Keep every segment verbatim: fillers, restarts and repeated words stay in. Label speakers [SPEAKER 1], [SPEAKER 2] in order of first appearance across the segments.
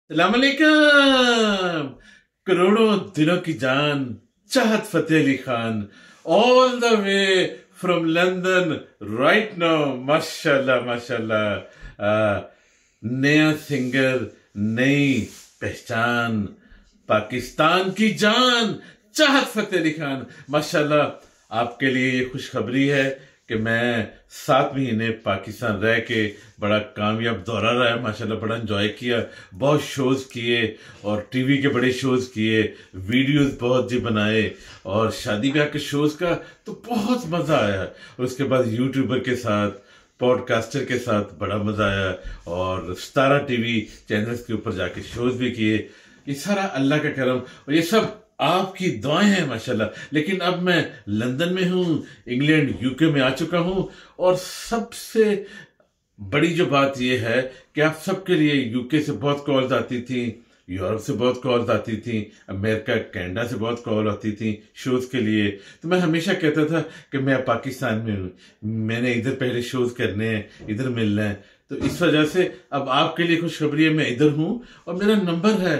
[SPEAKER 1] सलाम अलैकुम। करोड़ों दिलों की जान Chahat Fateh Ali Khan, all the way from London right now. माशाल्लाह माशाल्लाह। आ, नया सिंगर, नई पहचान, पाकिस्तान की जान चाहत फतेह अली खान। माशाल्लाह, आपके लिए ये खुशखबरी है कि मैं सात महीने पाकिस्तान रह के बड़ा कामयाब दौरा रहा है। माशाल्लाह बड़ा एंजॉय किया, बहुत शोज किए और टीवी के बड़े शोज किए, वीडियोस बहुत जी बनाए और शादी ब्याह के शोज का तो बहुत मजा आया। और उसके बाद यूट्यूबर के साथ, पॉडकास्टर के साथ बड़ा मजा आया और सतारा टीवी चैनल्स के ऊपर जाके शोज भी किए। ये सारा अल्लाह का करम और ये सब आपकी दुआएं हैं माशाल्लाह। लेकिन अब मैं लंदन में हूँ, इंग्लैंड यूके में आ चुका हूँ और सबसे बड़ी जो बात यह है कि आप सबके लिए यूके से बहुत कॉल्स आती थी, यूरोप से बहुत कॉल्स आती थी, अमेरिका कनाडा से बहुत कॉल आती थी शोज के लिए। तो मैं हमेशा कहता था कि मैं पाकिस्तान में हूँ, मैंने इधर पहले शोज करने हैं, इधर मिलना है। तो इस वजह से अब आपके लिए खुशखबरी है, मैं इधर हूँ और मेरा नंबर है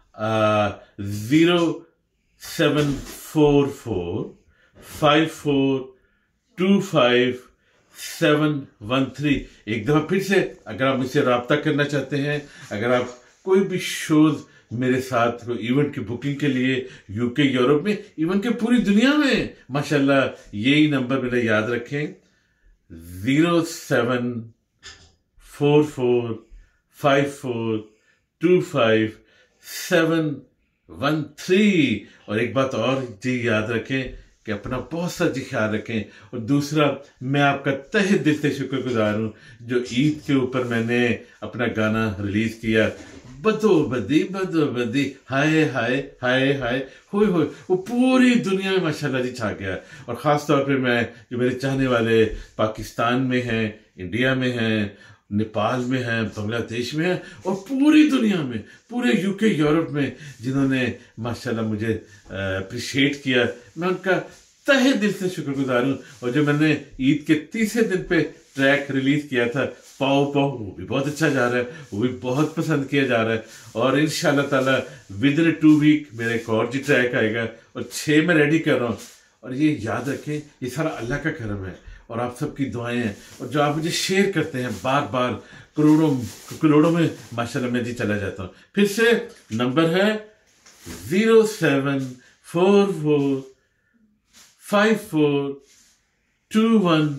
[SPEAKER 1] zero seven four four five four two five seven one three. एक दफा फिर से, अगर आप मुझसे रब्ता करना चाहते हैं, अगर आप कोई भी शोज मेरे साथ इवेंट की बुकिंग के लिए यूके, यूरोप में, इवन के पूरी दुनिया में, माशाल्लाह यही नंबर मेरा याद रखें, zero seven four four five four two five seven one three. और एक बात और जी याद रखें कि अपना बहुत सा जी ख्याल रखें। और दूसरा, मैं आपका तहे दिल से शुक्रगुजार हूं जो ईद के ऊपर मैंने अपना गाना रिलीज किया, बदो बदी बदो बदी हाय हाय हाय हाय होए होए, वो पूरी दुनिया में माशाल्लाह जी छा गया। और खास तौर पे मैं, जो मेरे चाहने वाले पाकिस्तान में हैं, इंडिया में हैं, नेपाल में है, बांग्लादेश में है और पूरी दुनिया में, पूरे यूके यूरोप में जिन्होंने माशाल्लाह मुझे अप्रिशिएट किया, मैं उनका तहे दिल से शुक्रगुजार हूँ। और जो मैंने ईद के तीसरे दिन पे ट्रैक रिलीज किया था, पाओ पाओ, वो भी बहुत अच्छा जा रहा है, वो भी बहुत पसंद किया जा रहा है। और इंशाल्लाह ताला विद इन टू वीक मेरा एक और जी ट्रैक आएगा और छह में रेडी कर रहा हूँ। और ये याद रखें, ये सारा अल्लाह का करम है और आप सबकी दुआएं हैं। और जो आप मुझे शेयर करते हैं बार बार, करोड़ों करोड़ों में माशाल्लाह मैं जी चला जाता हूँ। फिर से नंबर है zero seven four four five four two one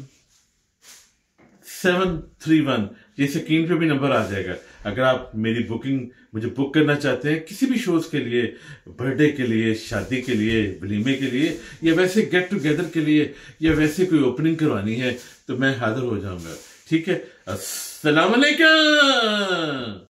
[SPEAKER 1] seven three one. ये स्क्रीन पे भी नंबर आ जाएगा। अगर आप मेरी बुकिंग, मुझे बुक करना चाहते हैं किसी भी शोज के लिए, बर्थडे के लिए, शादी के लिए, वलीमे के लिए, या वैसे गेट टुगेदर के लिए, या वैसे कोई ओपनिंग करवानी है, तो मैं हाजिर हो जाऊंगा। ठीक है, अस्सलाम वालेकुम।